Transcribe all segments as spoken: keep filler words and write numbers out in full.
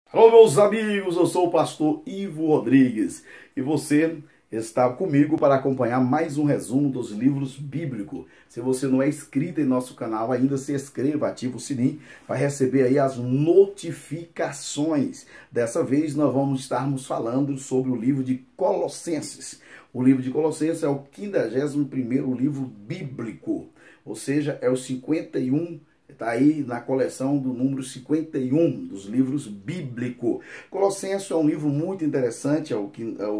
Alô, meus amigos, eu sou o pastor Ivo Rodrigues e você está comigo para acompanhar mais um resumo dos livros bíblicos. Se você não é inscrito em nosso canal ainda, se inscreva, ativa o sininho para receber aí as notificações. Dessa vez nós vamos estarmos falando sobre o livro de Colossenses. O livro de Colossenses é o quinquagésimo primeiro livro bíblico, ou seja, é o cinquenta e um. Está aí na coleção do número cinquenta e um dos livros bíblicos. Colossenses é um livro muito interessante, é o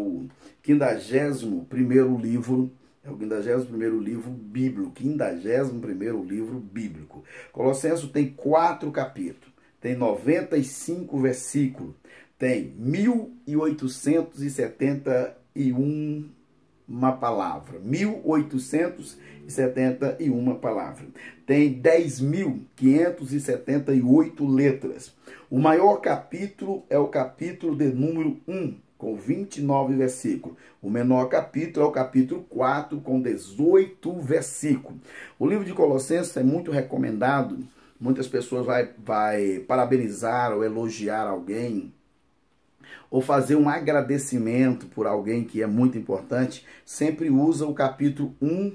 quinquagésimo primeiro livro, é o quinquagésimo primeiro livro bíblico, quinquagésimo primeiro livro bíblico. Colossenses tem quatro capítulos, tem noventa e cinco versículos, tem mil oitocentos e setenta e um uma palavra, mil oitocentos e setenta e uma palavras. Tem dez mil quinhentos e setenta e oito letras. O maior capítulo é o capítulo de número um, com vinte e nove versículos. O menor capítulo é o capítulo quatro, com dezoito versículos. O livro de Colossenses é muito recomendado. Muitas pessoas vai, vai parabenizar ou elogiar alguém, ou fazer um agradecimento por alguém que é muito importante, sempre usa o capítulo um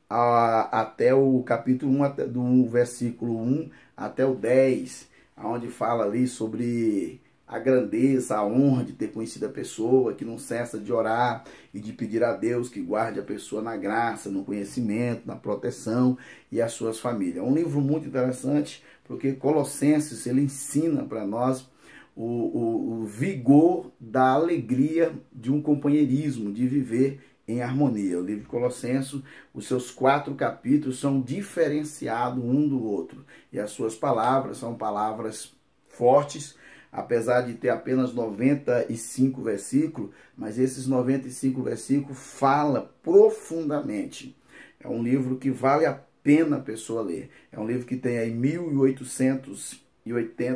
a, até o capítulo um, até, do versículo um até o dez, onde fala ali sobre a grandeza, a honra de ter conhecido a pessoa, que não cessa de orar e de pedir a Deus que guarde a pessoa na graça, no conhecimento, na proteção e as suas famílias. É um livro muito interessante, porque Colossenses ele ensina para nós O, o, o vigor da alegria de um companheirismo, de viver em harmonia. O livro de Colossenses, os seus quatro capítulos são diferenciados um do outro. E as suas palavras são palavras fortes, apesar de ter apenas noventa e cinco versículos, mas esses noventa e cinco versículos falam profundamente. É um livro que vale a pena a pessoa ler. É um livro que tem aí mil oitocentos e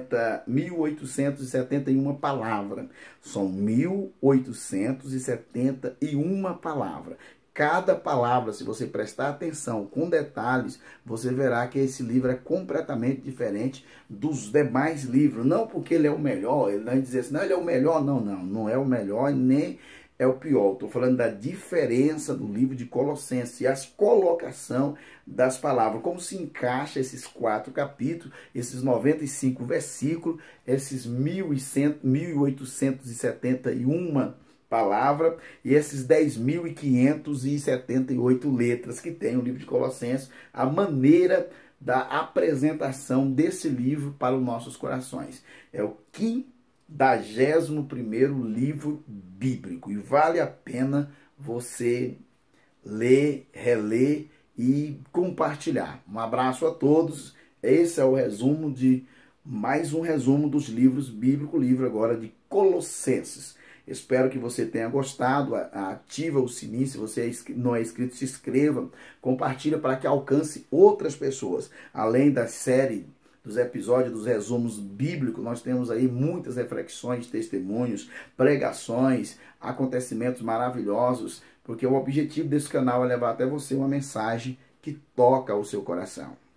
setenta e uma palavras. São mil oitocentos e setenta e uma palavras. Cada palavra, se você prestar atenção com detalhes, você verá que esse livro é completamente diferente dos demais livros. Não porque ele é o melhor, ele vai dizer assim, não, ele é o melhor. Não, não, não é o melhor, nem é o pior. Estou falando da diferença do livro de Colossenses e as colocação das palavras, como se encaixa esses quatro capítulos, esses noventa e cinco versículos, esses mil oitocentos e setenta e uma palavras e esses dez mil quinhentos e setenta e oito letras que tem o livro de Colossenses, a maneira da apresentação desse livro para os nossos corações. É o quinquagésimo primeiro livro bíblico e vale a pena você ler, reler e compartilhar. Um abraço a todos. Esse é o resumo de mais um resumo dos livros bíblicos, livro agora de Colossenses. Espero que você tenha gostado. Ativa o sininho, se você não é inscrito, se inscreva, compartilha para que alcance outras pessoas. Além da série dos episódios, dos resumos bíblicos, nós temos aí muitas reflexões, testemunhos, pregações, acontecimentos maravilhosos, porque o objetivo desse canal é levar até você uma mensagem que toca o seu coração.